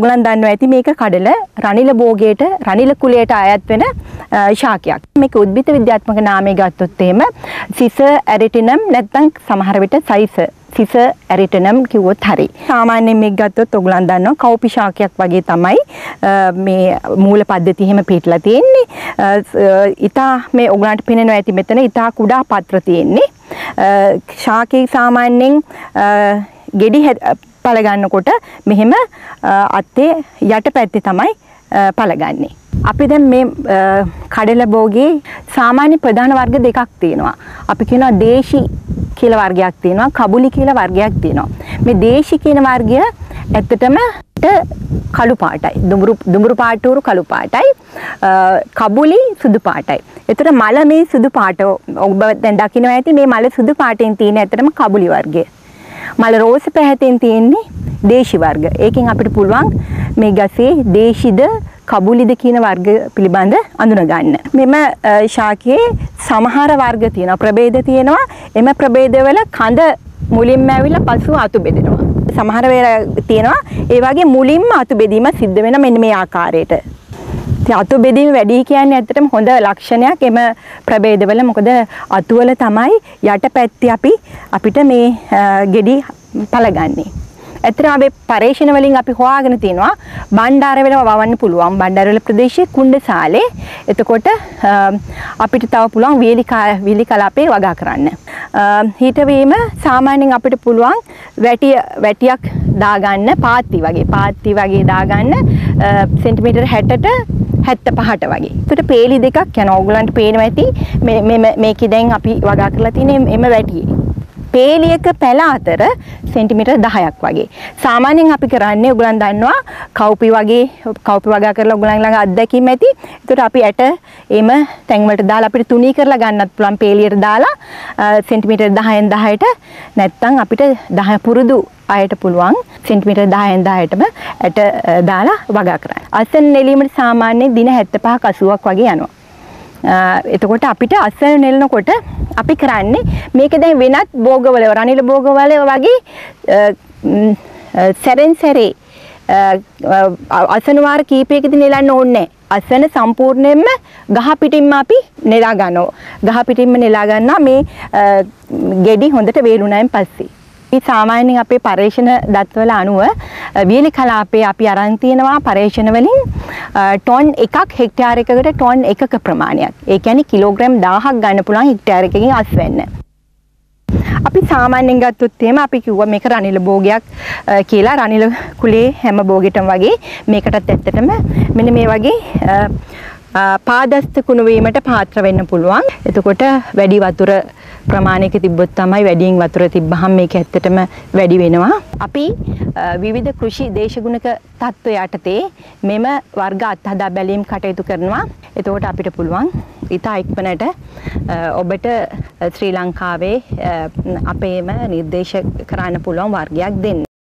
ඔයගලන් දන්නවා ඇති මේක කඩල රනිල භෝගයට රනිල කුලයට අයත් වෙන ශාකයක්. මේක උද්භිද විද්‍යාත්මක නාමය ගත්තොත් එහෙම සිස ඇරිටිනම් නැත්නම් සමහර විට සිස ඇරිටිනම් කිව්වොත් හරි. සාමාන්‍යයෙන් මේක ගත්තොත් ඔයගලන් දන්නවා කව්පි ශාකයක් වගේ තමයි මේ මූල පද්ධතිය එහෙම පිටලා තියෙන්නේ. ඊටා මේ ඔයගලන්ට පේනවා ඇති මෙතන ඊටා කුඩා පත්‍ර තියෙන්නේ. ශාකේ සාමාන්‍යයෙන් ගෙඩි පළ ගන්නකොට මෙහෙම අත්තේ යටපැත්තේ තමයි පළගන්නේ. අපි දැන් මේ කඩල භෝගේ සාමාන්‍ය ප්‍රධාන වර්ග දෙකක් තියෙනවා. අපි කියනවා දේශි කියලා වර්ගයක් තියෙනවා, කබුලි කියලා වර්ගයක් තියෙනවා. මේ දේශි කියන වර්ගය ඇත්තටම කළු පාටයි. දුඹුරු පාටුරු කළු පාටයි. කබුලි සුදු පාටයි. ඒතර මල මේ සුදු පාට ඔබ දැන් දකින්න ඇති මේ මල සුදු පාටෙන් තියෙන ඇත්තටම කබුලි වර්ගය. මල රෝස පැහැතෙන් තියෙන්නේ දේශි වර්ග. ඒකෙන් අපිට පුළුවන් මේ ගසේ දේශිද කබුලිද කියන වර්ග පිළිබඳ අඳුන ගන්න. මෙම ශාකයේ සමහර වර්ග තියෙනවා, ප්‍රභේද තියෙනවා. එම ප්‍රභේදවල කඳ මුලින්ම ඇවිල්ලා පසුව අතු බෙදෙනවා. සමහර වෙලාවට තියෙනවා ඒ වගේ මුලින්ම අතු බෙදීම සිද්ධ වෙන මෙන්න මේ ආකාරයට. අතු බෙදීම වැඩි කියන්නේ ඇත්තටම හොඳ ලක්ෂණයක් එම ප්‍රභේදවල. මොකද අතු වල තමයි යටපැත්තේ අපිට මේ ගෙඩි පළගන්නේ. ඇත්තටම අපි පරීක්ෂණ වලින් අපි හොයාගෙන තියෙනවා බණ්ඩාරවල වවන්න පුළුවන්. බණ්ඩාරවල ප්‍රදේශයේ කුණ්ඩසාලේ. එතකොට අපිට තව පුළුවන් වීලි කලාපේ වගා කරන්න. හිට වීම සාමාන්‍යයෙන් අපිට පුළුවන් වැටියක් දාගන්න පාත්ති වගේ දාගන්න සෙන්ටිමීටර් 60ට 75ට වගේ. ඒකට පේලි දෙකක් යනවා. ඕගලන්ට පේනවා ඇති මේකේ දැන් අපි වගා කරලා තියෙන එම වැටියේ. පේලියක පැල අතර සෙන්ටිමීටර් 10ක් වගේ. සාමාන්‍යයෙන් අපි කරන්නේ ඔයගලන් දන්නවා කව්පි වගා කරලා ඔයගලන් ළඟ අත්දැකීම් ඇති. ඒකට අපි ඇට එම තැන් වලට දාලා අපිට තුනී කරලා ගන්නත් පුළුවන් පේලියට දාලා සෙන්ටිමීටර් 10න් 10ට නැත්නම් අපිට 10 පුරුදු අයට පුළුවන් සෙන්ටිමීටර් 10න් 10ටම ඇට දාලා වගා කරන්න. අසන නෙලීමට සාමාන්‍යයෙන් දින 75ක් 80ක් වගේ යනවා. එතකොට අපිට අසන නෙලනකොට අපි කරන්නේ මේක දැන් වෙනත් භෝගවල රනිල භෝගවල වගේ සැරෙන් සැරේ අසන වාර කීපයකදී නෙලන්න ඕනේ. අසන සම්පූර්ණයෙන්ම ගහ පිටින්ම අපි නෙලා ගන්නවා. ගහ පිටින්ම නෙලා ගන්නවා මේ ගෙඩි හොඳට වේලුණායින් පස්සේ. මේ සාමාන්‍යයෙන් අපේ පරීක්ෂණ දත්වල අනුව වියලි කලාපේ අපි අරන් තියෙනවා පරීක්ෂණ වලින් ටොන් 1ක් හෙක්ටයාර එකකට ටොන් 1ක ප්‍රමාණයක්. ඒ කියන්නේ කිලෝග්‍රෑම් 1000ක් ගන්න පුළුවන් හෙක්ටයාර එකකින් අස් වෙන්න. අපි සාමාන්‍යයෙන් ගත්තොත් එහෙම අපි කිව්වා මේක රනිල භෝගයක් කියලා. රනිල කුලේ හැම භෝගෙටම වගේ මේකටත් ඇත්තටම මෙන්න මේ වගේ පාදස්ත කුණු වීමට පාත්‍ර වෙන්න පුළුවන්. එතකොට වැඩි වතුර ප්‍රමාණයක තිබ්බොත් තමයි වැඩියෙන් වතුර තිබ්බහම මේක ඇත්තටම වැඩි වෙනවා. අපි විවිධ කෘෂි දේශගුණක තත්ත්ව යටතේ මෙම වර්ග අත්හදා බැලීම් කටයුතු කරනවා. එතකොට අපිට පුළුවන් ඉතා ඉක්මනට ඔබට ශ්‍රී ලංකාවේ අපේම නිර්දේශ කරන්න පුළුවන් වර්ගයක් දෙන්න.